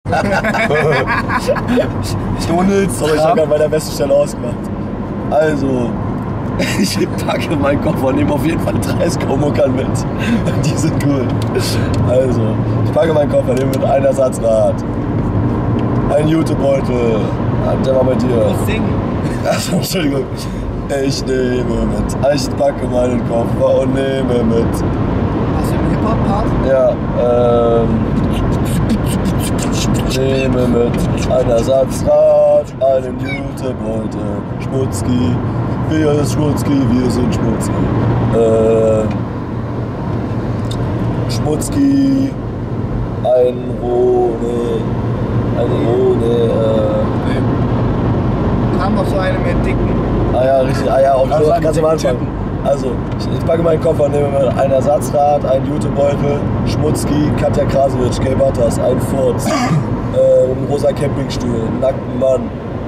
Donalds. Sorry, ich habe gerade bei der besten Stelle ausgemacht. Also, ich packe meinen Koffer und nehme auf jeden Fall 30 Muckern mit. Die sind cool. Also, ich packe meinen Koffer, nehme mit ein Ersatzrad, ein Jutebeutel. Der war bei dir. Du musst singen. Achso, Entschuldigung. Ich nehme mit. Ich packe meinen Koffer und nehme mit. Hast du einen Hip-Hop-Part? Ja, nehme mit ein Ersatzrad, einen Jutebeutel, Schmutzki. Wir sind Schmutzki, wir sind Schmutzki. Schmutzki, eine Rode. Wir haben noch so eine mit dicken. Ah ja, richtig, ah ja, auch Also so, ganz am Anfang. Typen. Also, ich packe meinen Koffer und nehme mir ein Ersatzrad, einen Jutebeutel, Schmutzki, Katja Krasowitsch, Kay Butters, ein Furz, einen rosa Campingstuhl, einen nackten Mann,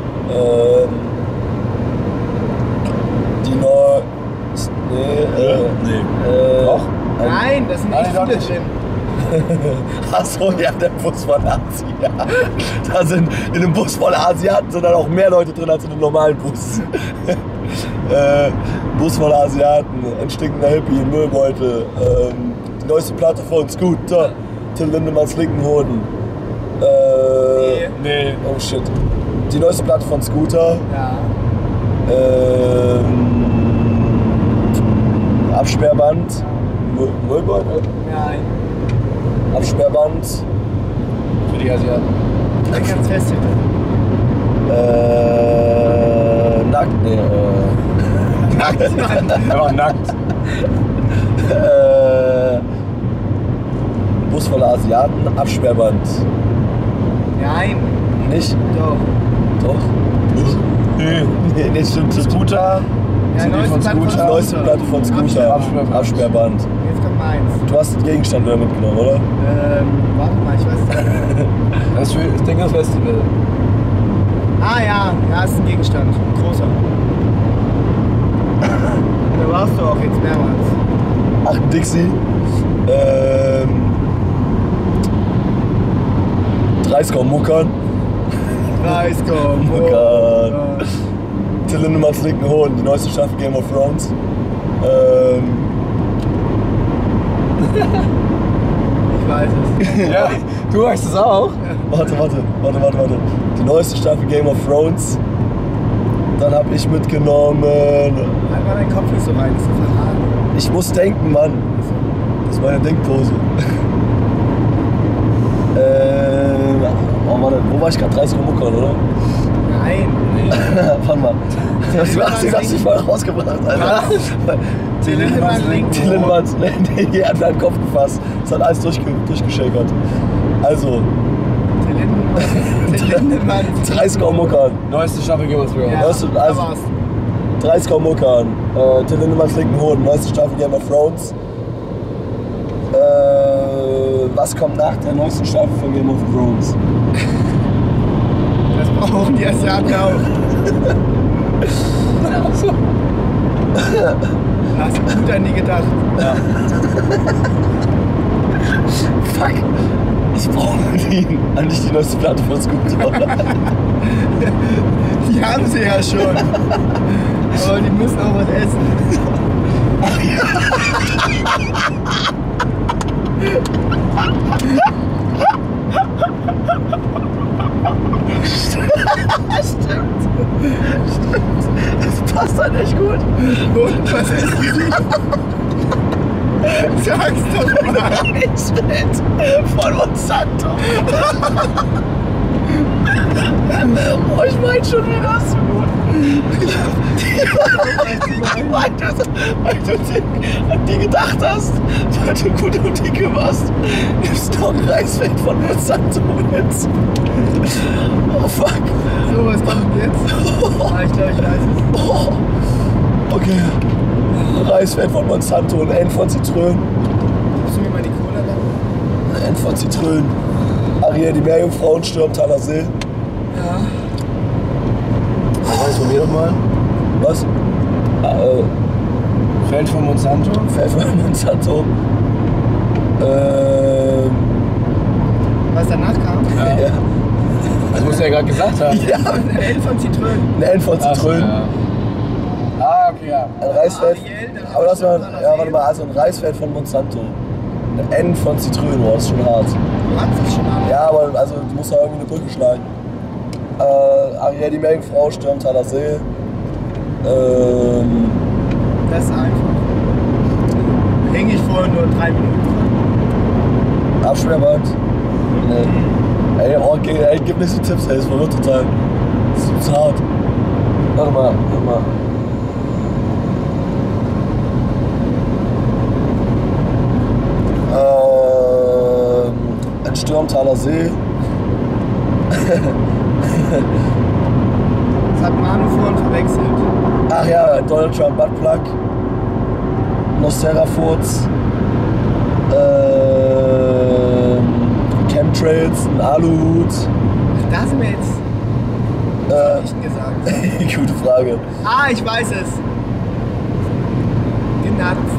die Neu... Doch. Nein, das sind echt Nein, viele doch drin. Achso, ja, der Bus von Asiaten. Da sind in dem Bus voll Asiaten sind dann auch mehr Leute drin als in einem normalen Bus. Bus voll Asiaten, ein stinkender Hippie, ein Müllbeutel, die neueste Platte von Scooter, Till Lindemanns linken Hoden. Nee. Oh shit. Die neueste Platte von Scooter. Ja. Absperrband. Müllbeutel? Nein. Absperrband. Für die Asiaten. Ganz Festival. Nackt, nee, Einfach nackt. Bus voller Asiaten, Absperrband. Nein. Nicht? Doch. Doch? Nee, nee, stimmt. Scooter. Ja, CD von Platte Scooter. Neueste Platte von Scooter. Absperrband. Absperrband. Jetzt kommt meins. Du hast den Gegenstand wieder mitgenommen, oder? Warte mal, ich weiß nicht. Das ist für, ich denke, das Festival. Ah ja, ja, ist ein Gegenstand. Ein großer. Da warst du auch jetzt mehrmals. Ach, ein Dixie. 30 Muckern. Muckern. Till Lindemanns linken Hoden, die neueste Staffel Game of Thrones. Ich weiß es. Ja, du weißt es auch. Warte. Die neueste Staffel Game of Thrones. Dann habe ich mitgenommen. Halt mal deinen Kopf nicht so rein, das ist so verraten. Ich muss denken, Mann. Das ist meine Denkpose. Oh, warte, wo war ich gerade? 30 Muckern, oder? Nein. Warte mal. Du hast dich voll rausgebracht, Alter. Till Lindemanns linken Till Lindemanns, die hat mir den Kopf gefasst. Das hat alles durchgeschäkert. Also, Till Lindemanns. 30 Muckern. Neueste Staffel Game of Thrones. Ja, Weißt du, da also- war's. 30 Muckern. Till Lindemanns linken Hoden, neueste Staffel Game of Thrones. Was kommt nach der neuesten Staffel von Game of Thrones? Das brauchen die Asiaten auch. Hast du gut an die gedacht? Ja. Fuck. Ich brauche eigentlich die neueste Platte von Scooter. Die haben sie ja schon. Aber die müssen auch was essen. Stimmt. Das passt halt echt gut. Und was essen sie? Sag's doch mal. Reisfett von Monsanto. Oh, ich mein schon wieder so gut. Weil du an die gedacht hast, weil du gut und dicke warst, nimmst du noch Reisfett von Monsanto mit. Oh fuck. So, was kommt jetzt? Ah, ich glaube, ich weiß es. Oh. Okay. Reisfett von Monsanto und N von Zitrönen. Gibst du mir mal die Cola dann? N von Zitrönen. Ariel, die Meerjungfrauen stürmt Thaler See. Ja. Was von mir nochmal? Was? Feld von Monsanto. Feld von Monsanto. Was danach kam? Ja. du ja gerade gesagt hast. Ja, Ein N von Zitrönen. ein N von Ach, Zitrönen. ja. Ah, okay, ja. Ein Reisfeld. Ariel, dann Aber das war, Monsanto. ja, warte mal, also ein Reisfeld von Monsanto. Ein N von Zitrönen, boah, das ist schon hart. Du hast es schon an. Ja, aber also du musst da irgendwie eine Brücke schlagen. Ariel, die Meerjungfrau, Stürmtaler See. Das ist einfach. Hänge ich vorher nur 3 Minuten dran. Absperrband. Nee. Ey, oh, okay, ey, gib nicht so Tipps, ey, das verwirrt total. Das ist zu hart. Warte mal, warte mal. Ein Stürmtaler See. Das hat Manu vorhin verwechselt. Ach ja, ein Donald Trump Buttplug. Nosterafurz. Chemtrails, ein Aluhut. Da sind wir jetzt. Was hab ich denn gesagt? Gute Frage. Ah, ich weiß es. Genannt.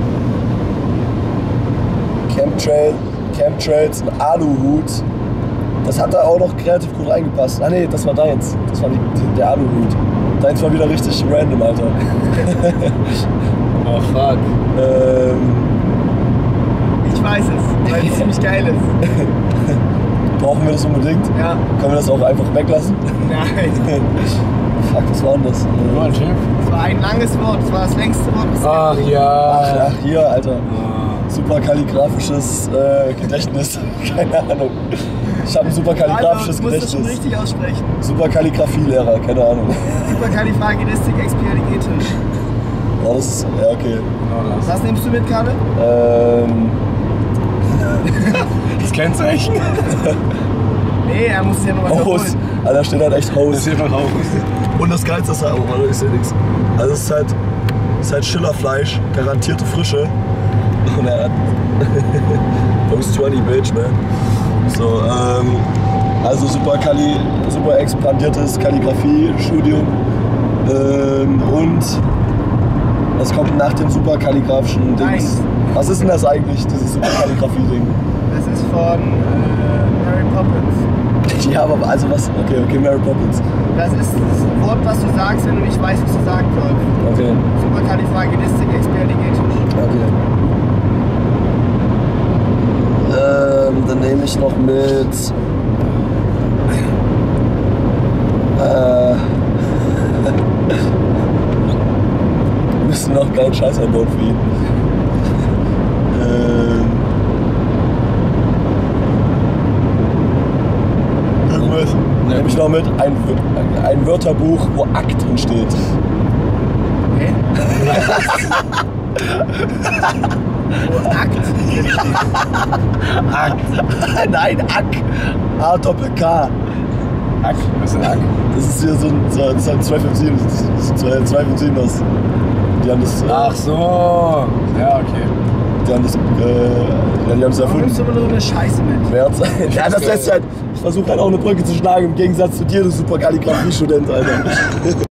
Chemtrails, ein Aluhut. Das hat da auch noch kreativ gut reingepasst. Ah nee, das war deins. Das war der Aluhut. Deins war wieder richtig random, Alter. Oh, fuck. Ich weiß es, weil es ziemlich geil ist. Brauchen wir das unbedingt? Ja. Können wir das auch einfach weglassen? Nein. Fuck, was war denn das? Nur ein Schiff. Es war ein langes Wort, es war das längste Wort. Was Ach ja. Ach, hier, Alter. Ah. Super kalligraphisches Gedächtnis. Keine Ahnung. Ich habe ein super kalligraphisches Du musst das schon Gedächtnis. richtig aussprechen. Super Kalligraphielehrer, keine Ahnung. Superkalifragilistik-expialigetisch. Oh, das ist. Ja, okay. Genau das. Was nimmst du mit, Kalle? Das Kennzeichen? Nee, er muss es ja nochmal Hose. wiederholen. Alter, steht halt echt Das Hose. ist einfach auch. Und das Geilste ist halt, oh Mann, ich seh nix. Also es ist halt Schillerfleisch, garantierte Frische. Und er hat Post 20 Bitch, man. So, also super expandiertes Kalligrafie-Studium. Und was kommt nach dem super kalligraphischen Dings? Nice. Was ist denn das eigentlich, dieses super Kalligrafie-Ding? Das ist von Mary Poppins. Ja, aber also was? Okay, Mary Poppins. Das ist das Wort, was du sagst, wenn du nicht weißt, was du sagen sollst. Okay, Superkalifragilistik-expialigetisch. okay. Dann nehme ich noch mit. Wir müssen noch geilen Scheiß einbauen für ihn. Irgendwas. Nehme ich noch mit ein Wörterbuch, wo Akt drin steht. Hä? Akt. Akt. Nein, Ack. A-Doppel-K. Ack. Was ist ein Ack? Das ist hier so das ist halt 257. Das ist 257 das. Die haben das. Ach so. Ja, okay. Die haben das. Die haben das Warum nimmst erfunden. du immer nur eine Scheiße mit? Wert. Ja, das lässt halt. Ich versuche halt auch eine Brücke zu schlagen, im Gegensatz zu dir, du super Kalligrafie-Student, Alter.